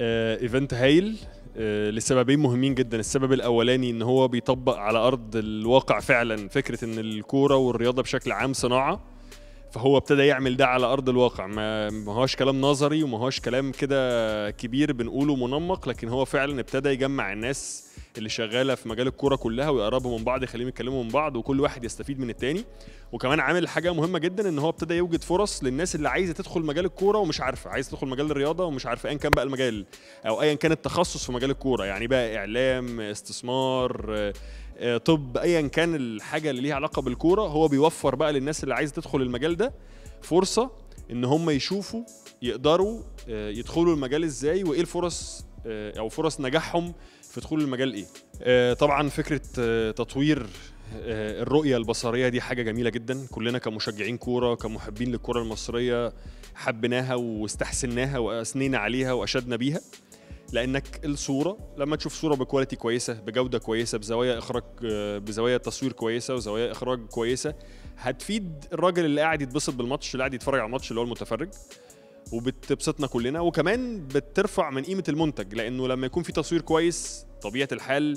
ايفنت هايل لسببين مهمين جدا. السبب الاولاني ان هو بيطبق على ارض الواقع فعلا فكره ان الكوره والرياضه بشكل عام صناعه، فهو ابتدى يعمل ده على ارض الواقع. ما هوش كلام نظري وما هوش كلام كده كبير بنقوله منمق، لكن هو فعلا ابتدى يجمع الناس اللي شغاله في مجال الكوره كلها ويقربهم من بعض، يخليهم يتكلموا من بعض وكل واحد يستفيد من التاني. وكمان عامل حاجه مهمه جدا، ان هو ابتدى يوجد فرص للناس اللي عايزه تدخل مجال الكوره ومش عارفه، عايز تدخل مجال الرياضه ومش عارفه ايا كان بقى المجال او ايا كان التخصص في مجال الكوره، يعني بقى اعلام، استثمار، طب، ايا كان الحاجه اللي ليها علاقه بالكوره. هو بيوفر بقى للناس اللي عايزه تدخل المجال ده فرصه ان هم يشوفوا يقدروا يدخلوا المجال ازاي، وايه الفرص او فرص نجاحهم في دخول المجال ايه. طبعا فكره تطوير الرؤيه البصريه دي حاجه جميله جدا. كلنا كمشجعين كوره كمحبين للكوره المصريه حبيناها واستحسناها واثنينا عليها واشدنا بيها، لانك الصوره لما تشوف صوره بكواليتي كويسه بجوده كويسه بزوايا اخراج بزوايا تصوير كويسه وزوايا اخراج كويسه، هتفيد الراجل اللي قاعد يتبسط بالماتش، اللي قاعد يتفرج على الماتش اللي هو المتفرج، وبتبسطنا كلنا، وكمان بترفع من قيمه المنتج، لانه لما يكون في تصوير كويس طبيعه الحال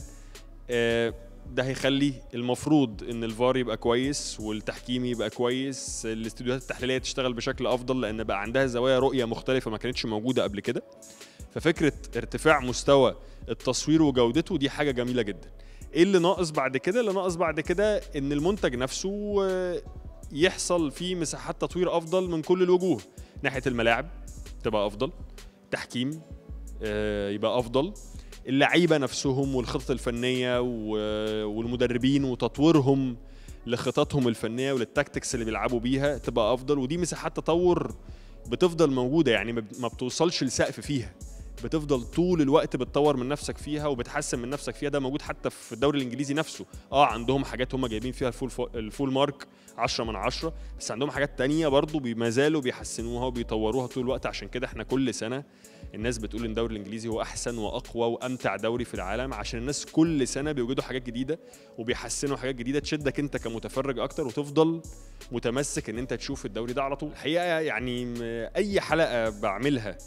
ده هيخلي المفروض ان الفار يبقى كويس والتحكيم يبقى كويس، الاستوديوهات التحليليه تشتغل بشكل افضل لان بقى عندها زوايا رؤيه مختلفه ما كانتش موجوده قبل كده. ففكره ارتفاع مستوى التصوير وجودته دي حاجه جميله جدا. ايه اللي ناقص بعد كده؟ اللي ناقص بعد كده ان المنتج نفسه يحصل فيه مساحات تطوير افضل من كل الوجوه، ناحيه الملاعب تبقى افضل، تحكيم يبقى افضل، اللعيبه نفسهم والخطط الفنيه والمدربين وتطويرهم لخططهم الفنيه وللتاكتكس اللي بيلعبوا بيها تبقى افضل. ودي مساحات تطور بتفضل موجوده، يعني ما بتوصلش لسقف فيها، بتفضل طول الوقت بتطور من نفسك فيها وبتحسن من نفسك فيها. ده موجود حتى في الدوري الانجليزي نفسه. عندهم حاجات هم جايبين فيها الفول مارك 10 من 10، بس عندهم حاجات تانية برضو ما زالوا بيحسنوها وبيطوروها طول الوقت. عشان كده احنا كل سنه الناس بتقول ان الدوري الانجليزي هو احسن واقوى وامتع دوري في العالم، عشان الناس كل سنه بيوجدوا حاجات جديده وبيحسنوا حاجات جديده تشدك انت كمتفرج اكتر وتفضل متمسك ان انت تشوف الدوري ده على طول. الحقيقه يعني اي حلقه بعملها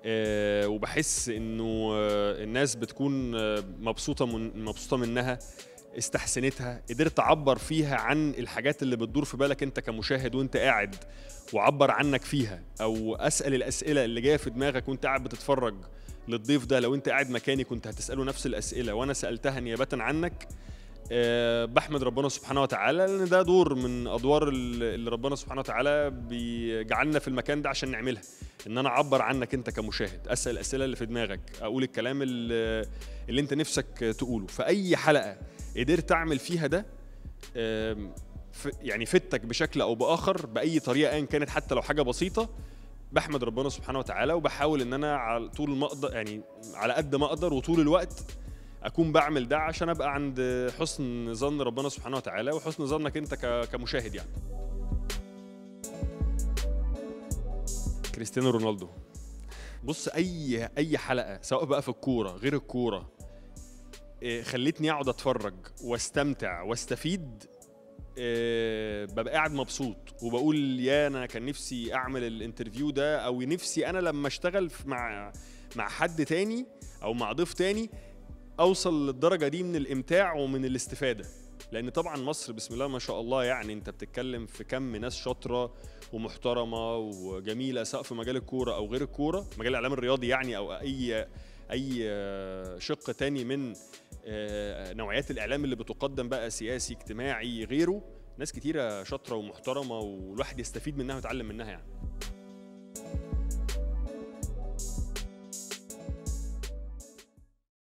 وبحس انه الناس بتكون مبسوطه منها، استحسنتها، قدرت تعبر فيها عن الحاجات اللي بتدور في بالك انت كمشاهد وانت قاعد، وعبر عنك فيها، او اسال الاسئله اللي جايه في دماغك وانت قاعد بتتفرج للضيف ده. لو انت قاعد مكاني كنت هتساله نفس الاسئله وانا سالتها نيابه عنك. بحمد ربنا سبحانه وتعالى لان ده دور من ادوار اللي ربنا سبحانه وتعالى بيجعلنا في المكان ده عشان نعملها، ان انا اعبر عنك انت كمشاهد، اسال الاسئله اللي في دماغك، اقول الكلام اللي انت نفسك تقوله. فاي حلقه قدرت اعمل فيها ده يعني فتك بشكل او باخر باي طريقه ايا كانت، حتى لو حاجه بسيطه، بحمد ربنا سبحانه وتعالى. وبحاول ان انا على طول ما اقدر، يعني على قد ما اقدر وطول الوقت اكون بعمل ده عشان ابقى عند حسن ظن ربنا سبحانه وتعالى وحسن ظنك انت كمشاهد. يعني كريستيانو رونالدو، بص، اي حلقه سواء بقى في الكوره غير الكوره خلتني اقعد اتفرج واستمتع واستفيد، ببقى قاعد مبسوط وبقول يا انا كان نفسي اعمل الانترفيو ده، او نفسي انا لما اشتغل مع حد تاني او مع ضيف تاني اوصل للدرجه دي من الامتاع ومن الاستفاده. لان طبعا مصر بسم الله ما شاء الله، يعني انت بتتكلم في كم ناس شاطره ومحترمه وجميله، سواء في مجال الكوره او غير الكوره، مجال الاعلام الرياضي يعني، او اي شق تاني من نوعيات الاعلام اللي بتقدم بقى، سياسي اجتماعي غيره. ناس كتيره شاطره ومحترمه والواحد يستفيد منها ويتعلم منها يعني.